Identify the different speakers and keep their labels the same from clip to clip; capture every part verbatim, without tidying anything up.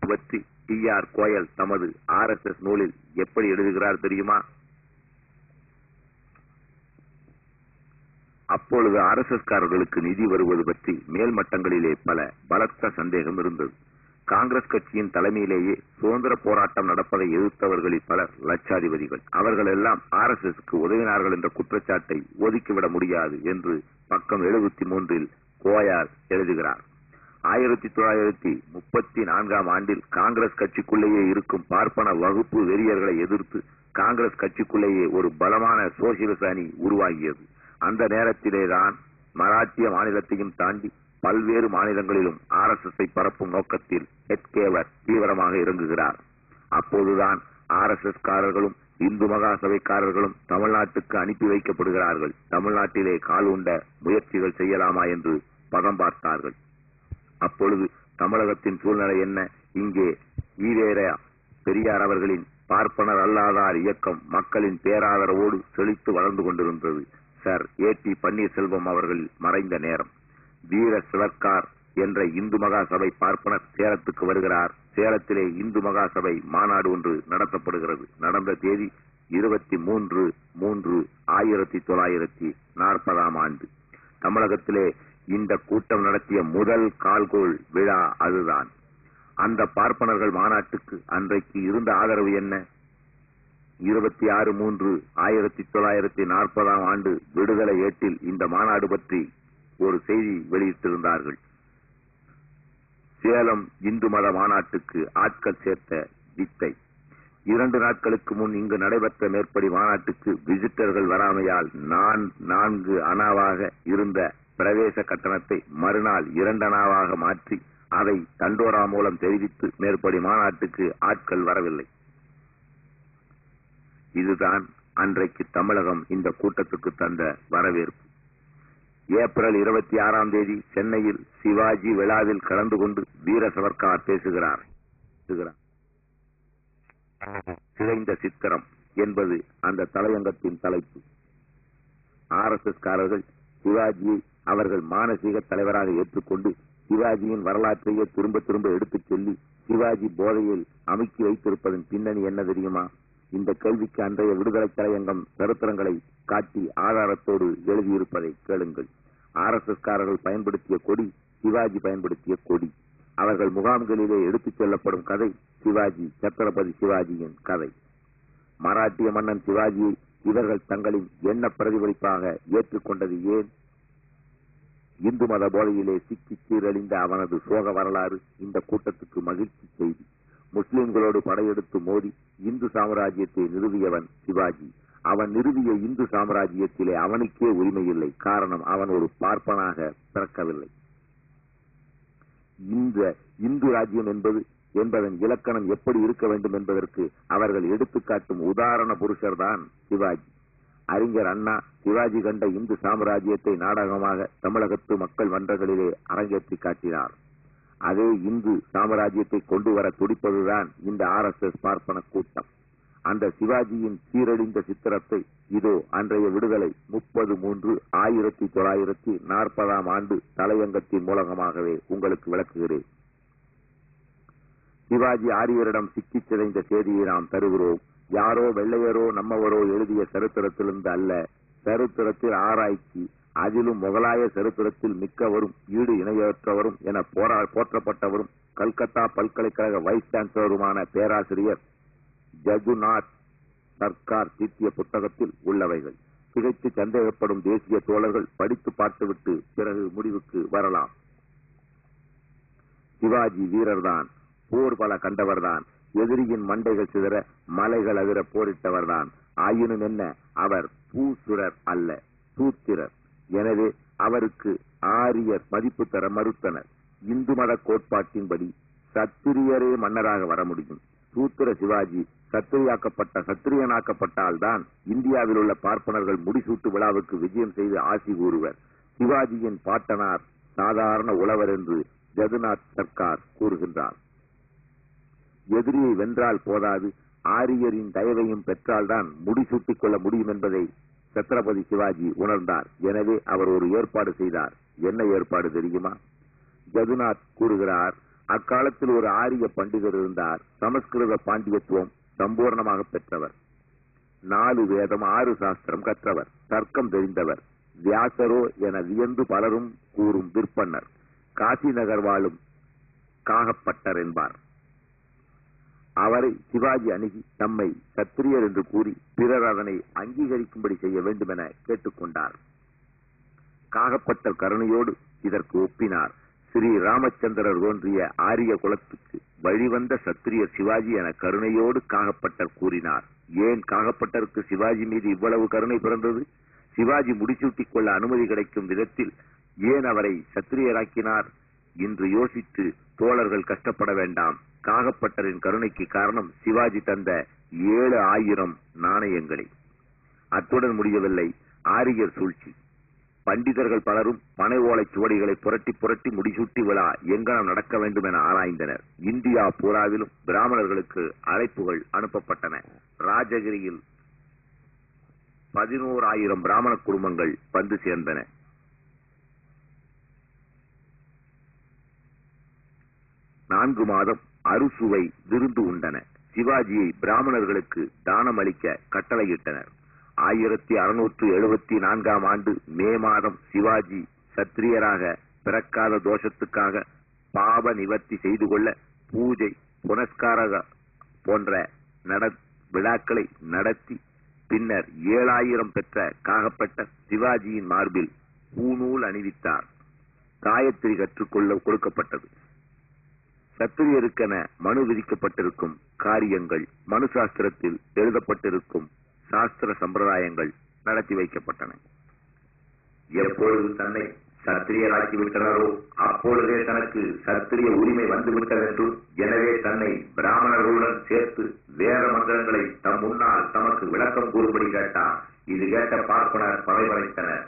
Speaker 1: பற்றி D R Goyal தமது R S S நூலில் எப்படி எழுதுகிறார் தெரியுமா? அப்பொழுது ஆர் எஸ் எஸ் காரர்களுக்கு நிதி வருவது பற்றி மேல் மட்டங்களிலே பல பலத்த சந்தேகம் இருந்தது. காங்கிரஸ் கட்சியின் தலைமையிலேயே சுதந்திர போராட்டம் நடப்பதை எதிர்த்தவர்களில் பலர் லட்சாதிபதிகள். அவர்கள் எல்லாம் ஆர் எஸ் எஸ்க்கு உதவினார்கள் என்ற குற்றச்சாட்டை ஒதுக்கிவிட முடியாது என்று பக்கம் எழுபத்தி மூன்றில் கோயார் எழுதுகிறார். ஆயிரத்தி தொள்ளாயிரத்தி முப்பத்தி நான்காம் ஆண்டில் காங்கிரஸ் கட்சிக்குள்ளேயே இருக்கும் பார்ப்பன வகுப்பு வெறியர்களை எதிர்த்து காங்கிரஸ் கட்சிக்குள்ளேயே ஒரு பலமான சோசியலிச அணி உருவாகியது. அந்த நேரத்திலேதான் மராட்டிய மாநிலத்தையும் தாண்டி பல்வேறு மாநிலங்களிலும் ஆர் எஸ் எஸ் பரப்பும் நோக்கத்தில் ஹெட்கேவர் தீவிரமாக இறங்குகிறார். அப்போதுதான் ஆர் எஸ் எஸ் காரர்களும் இந்து மகாசபைக்காரர்களும் தமிழ்நாட்டுக்கு அனுப்பி வைக்கப்படுகிறார்கள். தமிழ்நாட்டிலே கால் உண்ட முயற்சிகள் செய்யலாமா என்று பதம் பார்த்தார்கள். அப்பொழுது தமிழகத்தின் சூழ்நிலை என்ன? இங்கே ஈவேர பெரியார் அவர்களின் பார்ப்பனர் அல்லாதார் இயக்கம் மக்களின் பேராதரவோடு செழித்து வளர்ந்து கொண்டிருந்தது. சர் ஏ டி பன்னீர்செல்வம் அவர்கள் மறைந்த நேரம். வீர சிவர்கார் என்ற இந்து மகாசபை பார்ப்பனர் சேலத்துக்கு வருகிறார். சேலத்திலே இந்து மகாசபை மாநாடு ஒன்று நடத்தப்படுகிறது. நடந்த தேதி இருபத்தி மூன்று மூன்று ஆயிரத்தி தொள்ளாயிரத்தி நாற்பதாம் ஆண்டு. தமிழகத்திலே இந்த கூட்டம் நடத்திய முதல் கால்கோள் விழா அதுதான். அந்த பார்ப்பனர்கள் மாநாட்டுக்கு அன்றைக்கு இருந்த ஆதரவு என்ன? இருபத்தி ஆறு மூன்று ஆயிரத்தி தொள்ளாயிரத்தி நாற்பதாம் ஆண்டு விடுதலை ஏட்டில் இந்த மாநாடு பற்றி ஒரு செய்தி வெளியிட்டிருந்தார்கள். சேலம் இந்து மத மாநாட்டுக்கு ஆட்கள் சேர்த்த வித்தை. இரண்டு நாட்களுக்கு முன் இங்கு நடைபெற்ற மேற்படி மாநாட்டுக்கு விசிட்டர்கள் வராமையால் நான் நான்கு அணாவாக இருந்த பிரவேச கட்டணத்தை மறுநாள் இரண்டு அணாவாக மாற்றி அதை தண்டோரா மூலம் தெரிவித்து மேற்படி மாநாட்டுக்கு ஆட்கள் வரவில்லை. இதுதான் அன்றைக்கு தமிழகம் இந்த கூட்டத்துக்கு தந்த வரவேற்பு. ஏப்ரல் இருபத்தி ஆறாம் தேதி சென்னையில் சிவாஜி விழாவில் கலந்து கொண்டு வீர சவர்கார் பேசுகிறார். சிதைந்த சித்திரம் என்பது அந்த தலையங்கத்தின் தலைப்பு. ஆர் எஸ் எஸ் காரர்கள் சிவாஜியை அவர்கள் மானசீக தலைவராக ஏற்றுக்கொண்டு சிவாஜியின் வரலாற்றையே திரும்ப திரும்ப எடுத்துச் சொல்லி சிவாஜி போதையில் அமுக்கி வைத்திருப்பதன் பின்னணி என்ன தெரியுமா? இந்த கேள்விக்கு அன்றைய விடுதலை தலையங்கம் சரித்திரங்களை காட்டி ஆதாரத்தோடு எழுதியிருப்பதை கேளுங்கள். ஆர் எஸ் எஸ் காரர்கள் பயன்படுத்திய கொடி சிவாஜி பயன்படுத்திய கொடி. அவர்கள் முகாம்களிலே எடுத்துச் செல்லப்படும் கதை சிவாஜி, சத்ரபதி சிவாஜியின் கதை. மராட்டிய மன்னன் சிவாஜியை இவர்கள் தங்களின் எண்ண பிரதிபலிப்பாக ஏற்றுக்கொண்டது ஏன்? இந்து மத போதையிலே சிக்கி சீரழிந்த அவனது சோக வரலாறு இந்த கூட்டத்துக்கு மகிழ்ச்சி செய்தி. முஸ்லிம்களோடு படையெடுத்து மோதி இந்து சாம்ராஜ்யத்தை நிறுவியவன் சிவாஜி. அவன் நிறுவிய இந்து சாம்ராஜ்யத்திலே அவனுக்கே உரிமை இல்லை. காரணம், அவன் ஒரு பார்ப்பனாக பிறக்கவில்லை. இந்த இந்து ராஜ்யம் என்பது என்பதன் இலக்கணம் எப்படி இருக்க வேண்டும் என்பதற்கு அவர்கள் எடுத்துக்காட்டும் உதாரண புருஷர் தான் சிவாஜி. அறிஞர் அண்ணா சிவாஜி கண்ட இந்து சாம்ராஜ்யத்தை நாடகமாக தமிழகத்து மக்கள் மன்றங்களிலே அரங்கேற்றி காட்டினார். அதே இந்து சாம்ராஜ்யத்தை கொண்டு வர துடிப்பதுதான் இந்த ஆர் எஸ் எஸ் பார்ப்பன கூட்டம். அந்த சிவாஜியின் சீரழிந்த சித்திரத்தை இதோ அன்றைய விடுதலை முப்பது மூன்று ஆயிரத்தி தொள்ளாயிரத்தி நாற்பதாம் ஆண்டு தலையங்கத்தின் மூலமாகவே உங்களுக்கு விளக்குகிறேன். சிவாஜி ஆரியரிடம் சிக்கி சிதைந்த செய்தியை நாம் தருகிறோம். யாரோ வெள்ளையரோ நம்மவரோ எழுதிய சரித்திரத்திலிருந்து அல்ல. சரித்திரத்தில் ஆராய்ச்சி, அதிலும் முகலாய சரித்திரத்தில் மிக்கவரும் ஈடு இணையற்றவரும் என போரா போற்றப்பட்டவரும் கல்கத்தா பல்கலைக்கழக வைஸ் சான்சலருமான பேராசிரியர் ஜதுநாத் சர்க்கார் தீட்டிய புத்தகத்தில் உள்ளவைகள். திகைத்து சந்தேகப்படும் தேசிய தோழர்கள் படித்து பார்த்துவிட்டு பிறகு முடிவுக்கு வரலாம். சிவாஜி வீரர்தான், போர் பல கண்டவர்தான், எதிரியின் மண்டைகள் சிதற மலைகள் அதிர போரிட்டவர்தான். ஆயினும் என்ன, அவர் பூசுரர் அல்ல, சூத்திரர். எனவே அவருக்கு ஆரியர் மதிப்பு தர மறுத்தனர். இந்து மத கோட்பாட்டின்படி சத்திரியரே மன்னராக வர முடியும். சூத்திர சிவாஜி சத்திரியாக்கப்பட்ட சத்திரியனாக்கப்பட்டால்தான் இந்தியாவில் உள்ள பார்ப்பனர்கள் முடிசூட்டு விழாவுக்கு விஜயம் செய்து ஆசி கூறுவர். சிவாஜியின் பாட்டனார் சாதாரண உழவர் என்று ஜதுநாத் சர்க்கார் கூறுகின்றார். எதிரியை வென்றால் போதாது, ஆரியரின் தயவையும் பெற்றால்தான் முடிசூட்டிக் கொள்ள முடியும் என்பதை சத்ரபதி சிவாஜி உணர்ந்தார். எனவே அவர் ஒரு ஏற்பாடு செய்தார். என்ன ஏற்பாடு தெரியுமா? ஜதுநாத் கூறுகிறார், அக்காலத்தில் ஒரு ஆரிய பண்டிதர் இருந்தார். சமஸ்கிருத பாண்டியத்துவம் சம்பூர்ணமாக பெற்றவர். நாலு வேதம் ஆறு சாஸ்திரம் கற்றவர். தர்க்கம் தெரிந்தவர். வியாசரோ என வியந்து பலரும் கூறும் விற்பன்னர். காசி நகர் வாழும் காகப்பட்டர் என்பார். அவரை சிவாஜி அணுகி தம்மை சத்திரியர் என்று கூறி பிறர் அதனை அங்கீகரிக்கும்படி செய்ய வேண்டும் என கேட்டுக்கொண்டார். காகப்பட்டர் கருணையோடு இதற்கு ஒப்பினார். ஸ்ரீ ராமச்சந்திரர் தோன்றிய ஆரிய குலத்துக்கு வழிவந்த சத்திரியர் சிவாஜி என கருணையோடு காகப்பட்டர் கூறினார். ஏன் காகப்பட்டருக்கு சிவாஜி மீது இவ்வளவு கருணை பிறந்தது? சிவாஜி முடிசூட்டிக் கொள்ள அனுமதி கிடைக்கும் விதத்தில் ஏன் அவரை சத்திரியராக்கினார்? இன்று யோசித்து தோழர்கள் கஷ்டப்பட வேண்டாம். காகப்பட்டரின் கருணைக்கு காரணம் சிவாஜி தந்த ஏழு ஆயிரம் நாணயங்களே. அத்துடன் முடியவில்லை ஆரியர் சூழ்ச்சி. பண்டிதர்கள் பலரும் பனை ஓலை சுவடிகளை புரட்டி புரட்டி முடிசூட்டி விழா எங்கனம் நடக்க வேண்டும் என ஆராய்ந்தனர். இந்தியா பூராவிலும் பிராமணர்களுக்கு அழைப்புகள் அனுப்பப்பட்டன. ராஜகிரியில் பதினோராயிரம் பிராமண குடும்பங்கள் வந்து சேர்ந்தன. நான்கு மாதம் அறுசுவை விருந்து உண்டன. சிவாஜியை பிராமணர்களுக்கு தானம் அளிக்க கட்டளையிட்டனர். ஆயிரத்தி அறுநூற்று எழுபத்தி நான்காம் ஆண்டு மே மாதம் சிவாஜி சத்திரியராக பிறக்காத தோஷத்துக்காக பாப நிவர்த்தி செய்து கொள்ள பூஜை புனஸ்கார போன்ற நட விழாக்களை நடத்தி பின்னர் ஏழாயிரம் பெற்ற காகப்பட்ட சிவாஜியின் மார்பில் பூநூல் அணிவித்தார். காயத்ரி கற்றுக்கொள்ள கொடுக்கப்பட்டது. சத்திரியருக்கென மனு விதிக்கப்பட்டிருக்கும் காரியங்கள் மனு சாஸ்திரத்தில் எழுதப்பட்டிருக்கும் சாஸ்திர சம்பிரதாயங்கள் நடத்தி வைக்கப்பட்டன. எப்பொழுது தன்னை சத்திரியராக்கி விட்டனரோ அப்பொழுதே தனக்கு சத்திரிய உரிமை வந்துவிட்டது என்றும், எனவே தன்னை பிராமணர்களுடன் சேர்த்து வேத மந்திரங்களை தம் முன்னால் தமக்கு விளக்கம் கூறும்படி கேட்டார். இது கேட்ட பார்ப்பனர் படைபடைத்தனர்.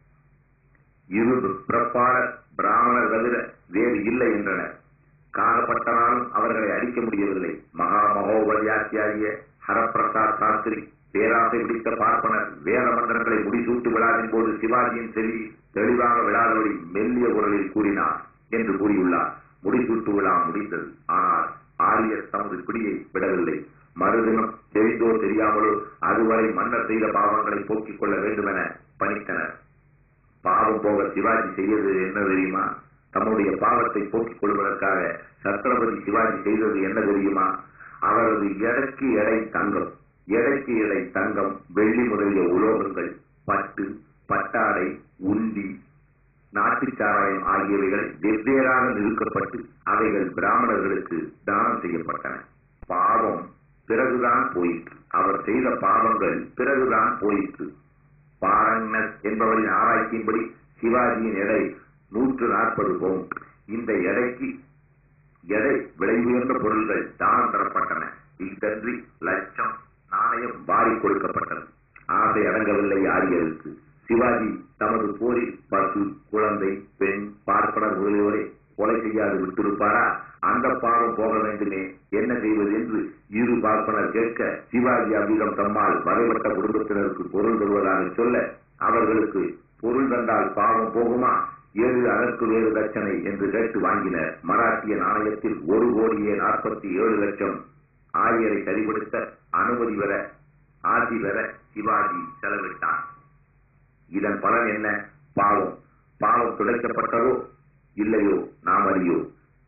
Speaker 1: இரு பிறப்பாளர் பிராமணர் தவிர வேறு இல்லை என்றனர். காகப்பட்டனாலும் அவர்களை அடிக்க முடியவில்லை. மகா மகோபதியாக்கிய ஹரப்பிரசாத் சாஸ்திரி பேராசை பிடித்த பார்ப்பனர் வேத மந்திரங்களை முடிசூட்டு விழாவின் போது சிவாஜியின் செவி தெளிவாக விழாதபடி மெல்லிய குரலில் கூறினார் என்று கூறியுள்ளார். முடிசூட்டு விழா முடிந்தது. ஆனால் ஆரியர் தமது பிடியை விடவில்லை. மறுதினம் தெரிந்தோ தெரியாமலோ அதுவரை மன்னர் செய்த பாவங்களை போக்கிக் கொள்ள வேண்டும் என பணித்தனர். பாவம் போக சிவாஜி செய்தது என்ன தெரியுமா? தம்முடைய பாவத்தை போக்கிக் கொள்வதற்காக சத்ரபதி சிவாஜி செய்தது என்ன தெரியுமா? அவரது எடைக்கு எடை தங்கம், எடைக்கு எடை தங்கம், வெள்ளி முதலிய உலோகங்கள், பட்டு, பட்டாடை, உண்டி, நாட்டுச்சாராயம் ஆகியவைகள் வெவ்வேறாக நிறுக்கப்பட்டு அவைகள் பிராமணர்களுக்கு தானம் செய்யப்பட்டன. பாவம் பிறகுதான் போயிற்று. அவர் செய்த பாவங்கள் பிறகுதான் போயிற்று. பாரங்னஸ் என்பவரின் ஆராய்ச்சியின்படி சிவாஜியின் எடை நூற்று நாற்பது பவுண்ட். இந்த எடைக்கு எடை விலை உயர்ந்த பொருள்கள் தானம் தரப்பட்டன. இத்தன்றி லட்சம் நாணயம் வாரி கொடுக்கப்பட்டது. ஆசை அடங்கவில்லை ஆரியருக்கு. சிவாஜி தமது போரில் பசு, குழந்தை, பெண், பார்ப்பனர் முதலியோரை கொலை செய்யாது விட்டிருப்பாரா? அந்த பாவம் போக வேண்டுமே, என்ன செய்வது என்று இரு பார்ப்பனர் கேட்க, சிவாஜி அவ்விதம் தம்மால் வரைபட்ட குடும்பத்தினருக்கு பொருள் தருவதாக சொல்ல, அவர்களுக்கு பொருள் தந்தால் பாவம் போகுமா, ஏழு அதற்கு வேறு லட்சணை என்று கேட்டு வாங்கினர். மராட்டிய நாணயத்தில் ஒரு கோடியே நாற்பத்தி ஏழு லட்சம் ஆரியரை சரிபடுத்த அனுமதி பெற ஆட்சி பெற சிவாஜி செலவிட்டார். இதன் பலன் என்ன? பாவம் பாவம் துடைக்கப்பட்டதோ இல்லையோ நாம் அறியோ.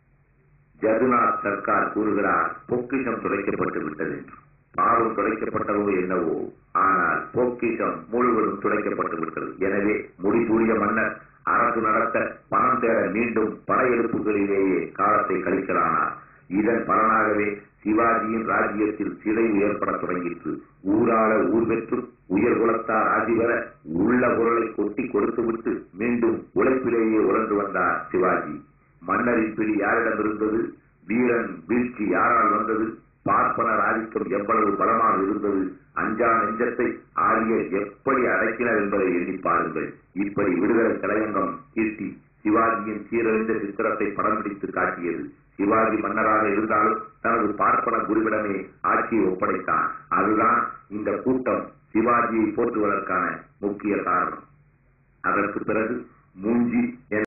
Speaker 1: ஜதுநாத் சர்க்கார் கூறுகிறார், பொக்கிஷம் துடைக்கப்பட்டு விட்டது என்று. பாவம் துடைக்கப்பட்டதோ என்னவோ, ஆனால் பொக்கிஷம் முழுவதும் துடைக்கப்பட்டு விட்டது. எனவே முடிசூடிய மன்னர் அரசு நடத்த பணம் தேட மீண்டும் படையெடுப்புகளிலேயே காலத்தை கழிக்கலானார். இதன் பலனாகவே சிவாஜியின் ராஜ்யத்தில் சிதைவு ஏற்பட தொடங்கிற்று. ஊராள ஊர் பெற்று உயர் குலத்தார் ஆட்சி பெற உள்ள பொருளை கொட்டி கொடுத்துவிட்டு மீண்டும் உழைப்பிலேயே உழன்று வந்தார் சிவாஜி. மன்னரின் பிடி யாரிடம் இருந்தது? வீரன் வீழ்ச்சி யாரால் வந்தது? பார்ப்பனர் ஆதிக்கம் எவ்வளவு பலமாக இருந்தது? அஞ்சா நெஞ்சத்தை ஆரியர் எப்படி அடக்கினர் என்பதை எண்ணி பாருங்கள். இப்படி விடுதலை தலையங்கம் கீர்த்தி சிவாஜியின் சீரழிந்த சித்திரத்தை படம் பிடித்து காட்டியது. சிவாஜி மன்னராக இருந்தாலும் தனது பார்ப்பன குருவிடமே ஆட்சியை ஒப்படைத்தான். அதுதான் இந்த கூட்டம் சிவாஜியை போற்றுவதற்கான முக்கிய காரணம். அதற்கு பிறகு மூஞ்சி